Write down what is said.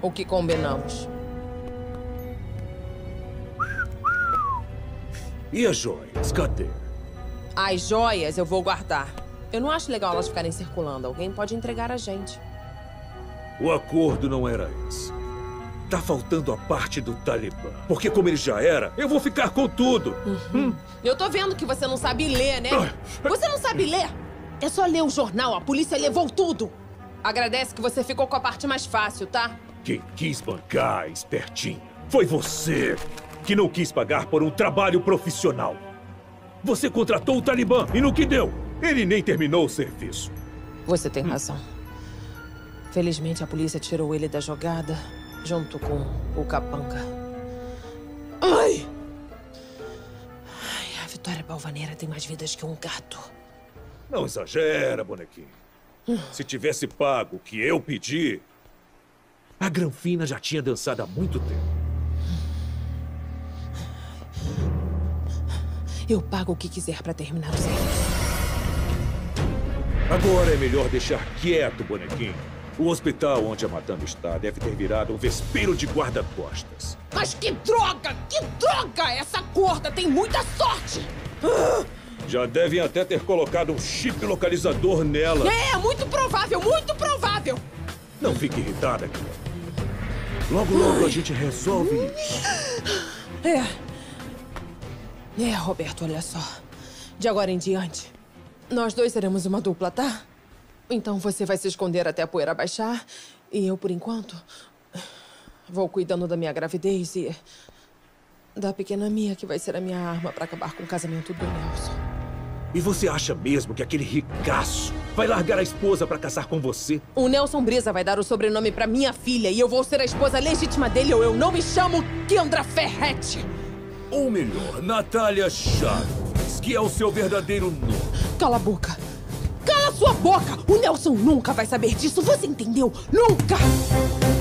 O que combinamos? E as joias? Cadê? As joias eu vou guardar. Eu não acho legal elas ficarem circulando. Alguém pode entregar a gente. O acordo não era esse. Tá faltando a parte do Talibã. Porque como ele já era, eu vou ficar com tudo. Eu tô vendo que você não sabe ler, né? Você não sabe ler? É só ler o jornal. A polícia levou tudo. Agradece que você ficou com a parte mais fácil, tá? Quem quis bancar, espertinho, foi você que não quis pagar por um trabalho profissional. Você contratou o Talibã e no que deu? Ele nem terminou o serviço. Você tem razão. Felizmente a polícia tirou ele da jogada, junto com o capanga. Ai! A Vitória Balvaneira tem mais vidas que um gato. Não exagera, bonequinho. Se tivesse pago o que eu pedi, a Granfina já tinha dançado há muito tempo. Eu pago o que quiser pra terminar o serviço. Agora é melhor deixar quieto, bonequinho. O hospital onde a madame está deve ter virado um vespeiro de guarda-costas. Mas que droga! Que droga! Essa gorda tem muita sorte! Já devem até ter colocado um chip localizador nela. É, muito provável, muito provável! Não fique irritada, Cleo. Logo, logo a gente resolve isso. Roberto, olha só. De agora em diante, nós dois seremos uma dupla, tá? Então você vai se esconder até a poeira baixar. E eu, por enquanto, vou cuidando da minha gravidez e da pequena Mia, que vai ser a minha arma pra acabar com o casamento do Nelson. E você acha mesmo que aquele ricaço vai largar a esposa pra casar com você? O Nelson Brisa vai dar o sobrenome pra minha filha e eu vou ser a esposa legítima dele ou eu não me chamo Kendra Ferretti. Ou melhor, Natália Chaves, que é o seu verdadeiro nome. Cala a boca. Cala sua boca! O Nelson nunca vai saber disso, você entendeu? Nunca!